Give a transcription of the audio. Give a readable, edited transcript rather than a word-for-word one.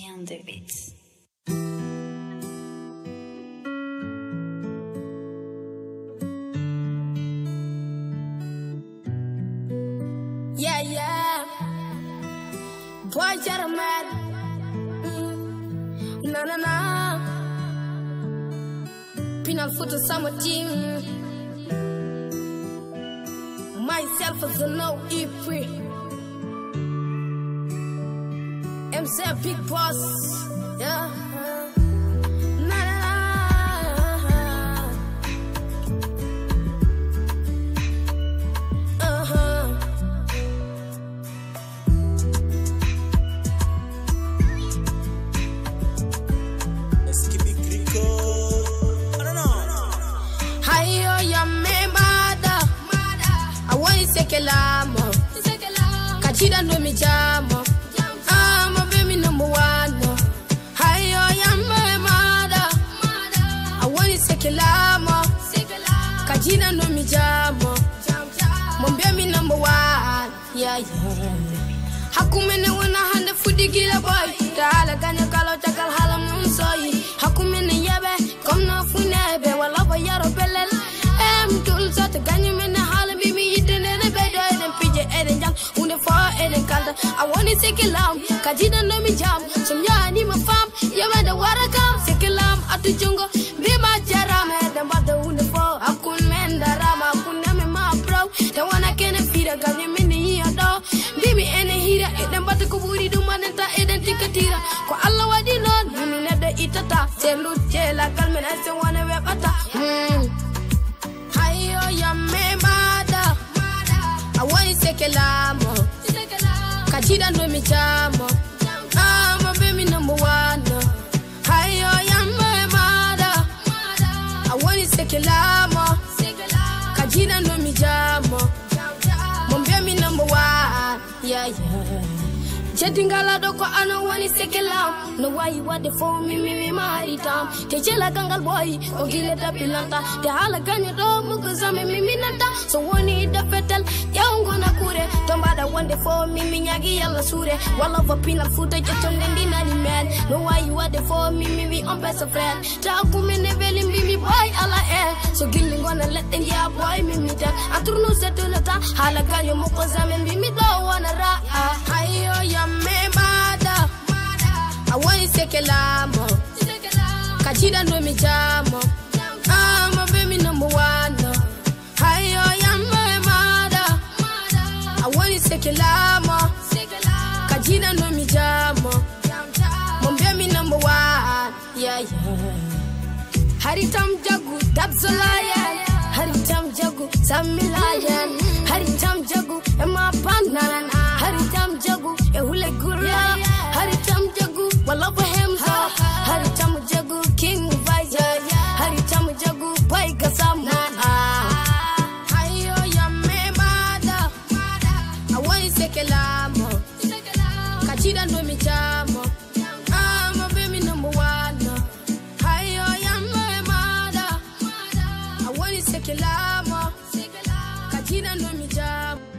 Jay on the beats. Yeah. Boy, you're mad. No. Penal photo summer team. Myself as a no free. MC Big Boss. Yeah. Kachida no mi jamo, I'm baby number one. Hayo yamma mada, I want it sekelamo. Kachida no mi jamo, mon baby number one. Yeah. Hakumene wana hande fudi gila boy. Taala ganya kalo chakal halam nunsoyi. Hakumene yebe, kom na funebe wala ba yaro belel. Tul sat ganya mene halam bibi yitene ne bedo eden pije eden jam. I want to take a lamb, Kajina no me jam. Some yani my farm, Yamada Warakam, Sekelam at the jungle. Be my jaram, head and mother wonderful. I couldn't mend the rama, couldn't my bro. The one I can't feed a gun in the year door. Baby, any heater, it and but the Kuburi do manata, eden ticketira. Ko Allah wadi non, you never eat a ta. Say, look, like Calman, I say one of your butter. Hi, Yamme mother. I want to take a lamb. Kachida no mi jamo, I'm a baby number one. Hayo yamma mada, I want it sekelamo. Kachida no mi jamo, mon baby number one. Yeah. Chetingala doko ano wani sekelam. No why you want the phone me maritam. Techela gangal boy, ogile da pilanta. Te hala ganya do muguzame mi nanta. So wani da fetel, yaungo na kure. Tombada one the phone me nyagi yalla sure. Walla for penal footage chetondendi nani man. No why you want the phone me on best friend. Ta kumene veli me boy ala air. So gilling gonna let them ya boy me that. Atruno setulata hala ganya muguzame me do wanna ra. Hayo ya me mada, I want to take a lamo. Kachida no mi jamo, I'm a baby number one. Hayo yamma mada, I want to take a lamo. Kachida no mi jamo, mon baby number one. Yeah. Haritam jagu, that's a lion. Haritam jagu, Samilayan. Haritam jagu, Emma Panana. Haritam jagu, Ehule Gura. Haritam jagu, Walapa Hemza. Haritam jagu, King Vizer. Haritam jagu, Paika Sama. Hayo yamme mada, I want to take a lamo. Kachida no mi jamo, I'm a baby number one. Hayo yamme mada, I want to take a lamo. Kachida no mi jamo.